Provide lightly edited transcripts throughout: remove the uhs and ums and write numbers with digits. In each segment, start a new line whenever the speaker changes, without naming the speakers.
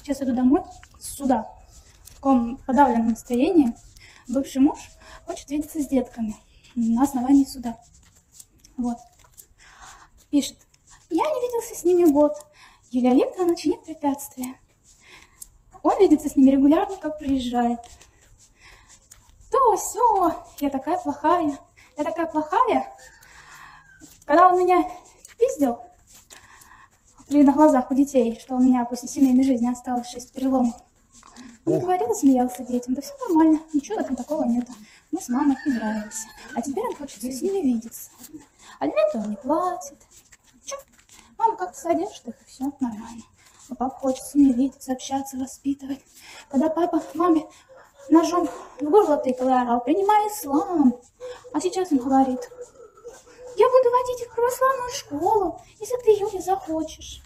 Сейчас иду домой с суда. В таком подавленном настроении. Бывший муж хочет видеться с детками на основании суда. Вот. Пишет. Я не виделся с ними год. Юлия Викторовна чинит препятствия. Он видится с ними регулярно, как приезжает. То, сё, я такая плохая. Я такая плохая. Когда он меня пиздил, на глазах у детей, что у меня после семейной жизни осталось 6 переломов. Он говорил и смеялся детям. Да все нормально, ничего там такого нет. Мы с мамой не нравимся. А теперь он хочет с ними видеться. Алименты он не платит. Чё? Мама как-то содержит их, и все нормально. А папа хочет с ними видеться, общаться, воспитывать. Когда папа маме ножом в горло тыкал и орал, принимай ислам. А сейчас он говорит, я буду водить их в православную школу, если ты, Юля, захочешь.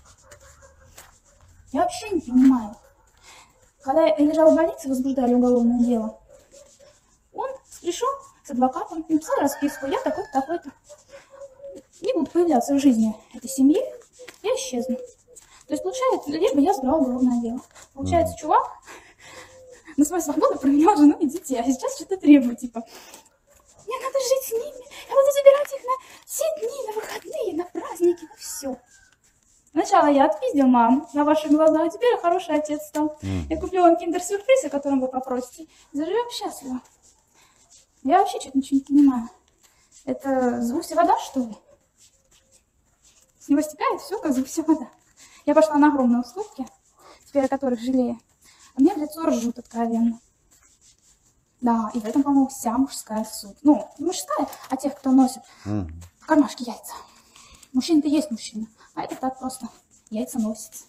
Я вообще не понимаю. Когда я лежала в больнице, возбуждали уголовное дело, он пришел с адвокатом, написал расписку, я такой-то, такой-то. Не буду появляться в жизни этой семьи, я исчезну. То есть, получается, либо я сбрала уголовное дело. Получается, чувак на свою свободу променял жену и детей, а сейчас что-то требует, типа, мне надо жить с ними, я буду забирать их на все дни, на выходные, на праздники, на все. Сначала я отпиздил маму на ваши глаза, а теперь я хороший отец стал. Я куплю вам киндер-сюрприз, о котором вы попросите, и заживем счастливо. Я вообще что-то ничего не понимаю. Это с гуся вода, что ли? С него стекает все, как с гуся вода. Я пошла на огромные уступки, теперь о которых жалею. А мне в лицо ржут откровенно. Да, и в этом, по-моему, вся мужская суть. Ну, не мужская, а тех, кто носит в кармашке яйца. Мужчина-то есть мужчина, а это так просто яйца носит.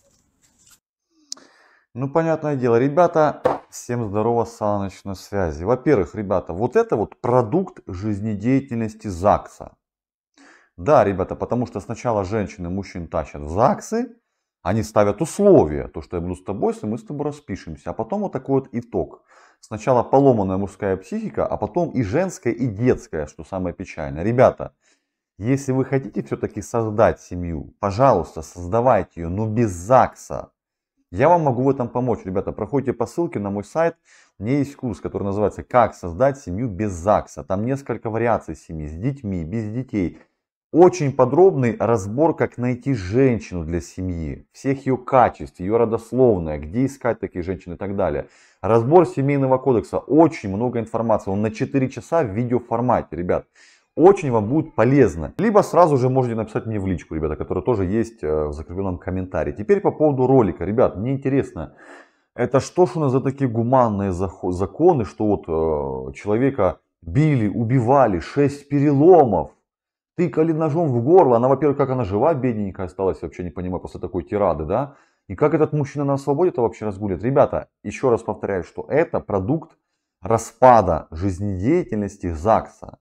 Ну, понятное дело. Ребята, всем здорово, Саныч на связи. Во-первых, ребята, вот это вот продукт жизнедеятельности ЗАГСа. Да, ребята, потому что сначала женщины мужчин тащат в ЗАГСы, они ставят условия, то, что я буду с тобой, если мы с тобой распишемся. А потом вот такой вот итог. Сначала поломанная мужская психика, а потом и женская, и детская, что самое печальное. Ребята, если вы хотите все-таки создать семью, пожалуйста, создавайте ее, но без ЗАГСа. Я вам могу в этом помочь, ребята. Проходите по ссылке на мой сайт. У меня есть курс, который называется «Как создать семью без ЗАГСа». Там несколько вариаций семьи, с детьми, без детей. Очень подробный разбор, как найти женщину для семьи, всех ее качеств, ее родословная, где искать таких женщин и так далее. Разбор семейного кодекса, очень много информации, он на 4 часа в видеоформате, ребят. Очень вам будет полезно. Либо сразу же можете написать мне в личку, ребята, которая тоже есть в закрепленном комментарии. Теперь по поводу ролика, ребят, мне интересно, это что ж у нас за такие гуманные законы, что вот человека били, убивали, 6 переломов. Тыкали ножом в горло. Она, во-первых, как она жива, бедненькая осталась, вообще не понимаю, после такой тирады, да? И как этот мужчина на свободе-то вообще разгуливает. Ребята, еще раз повторяю, что это продукт распада жизнедеятельности ЗАГСа.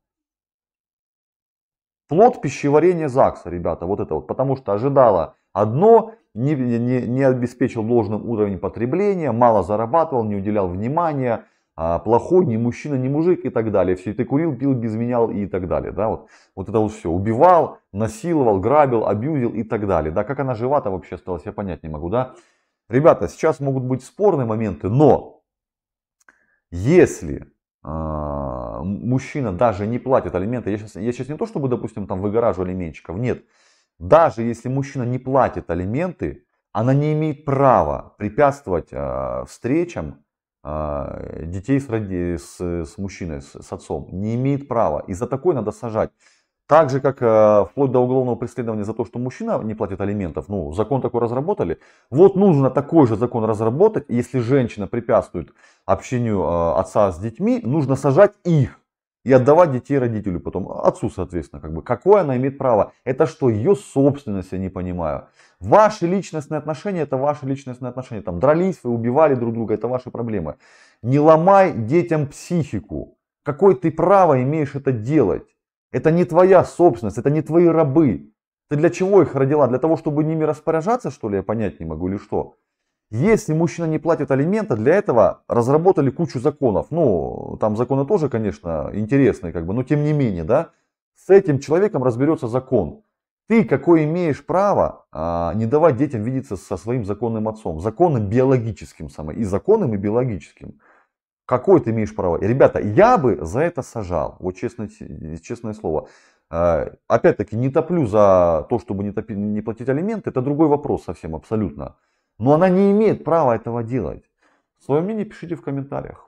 Плод пищеварения ЗАГСа, ребята, вот это вот. Потому что ожидала одно, не обеспечил должным уровень потребления, мало зарабатывал, не уделял внимания. Плохой, ни мужчина, ни мужик и так далее. Все, ты курил, пил, безменял и так далее. Да? Вот это вот все. Убивал, насиловал, грабил, абьюзил и так далее. Да? Как она жива-то вообще осталась, я понять не могу. Да? Ребята, сейчас могут быть спорные моменты, но если мужчина даже не платит алименты, я сейчас не то, чтобы, допустим, там выгораживаю алименщиков, нет. Даже если мужчина не платит алименты, она не имеет права препятствовать встречам детей с мужчиной, с отцом. Не имеет права. И за такое надо сажать. Так же, как вплоть до уголовного преследования за то, что мужчина не платит алиментов. Ну, закон такой разработали. Вот нужно такой же закон разработать. Если женщина препятствует общению отца с детьми, нужно сажать их. И отдавать детей родителю потом. Отцу, соответственно. Какое она имеет право? Это что, ее собственность, я не понимаю. Ваши личностные отношения, это ваши личностные отношения. Там дрались, вы убивали друг друга, это ваши проблемы. Не ломай детям психику. Какое ты право имеешь это делать? Это не твоя собственность, это не твои рабы. Ты для чего их родила? Для того, чтобы ними распоряжаться, что ли, я понять не могу, или что? Если мужчина не платит алимента, для этого разработали кучу законов. Ну, там законы тоже, конечно, интересные, но тем не менее, да, с этим человеком разберется закон. Ты какое имеешь право не давать детям видеться со своим законным отцом, законным биологическим самое, и законным, и биологическим. Какое ты имеешь право? И, ребята, я бы за это сажал, вот честное слово. Опять-таки, не топлю за то, чтобы не платить алименты, это другой вопрос совсем абсолютно. Но она не имеет права этого делать. Свое мнение пишите в комментариях.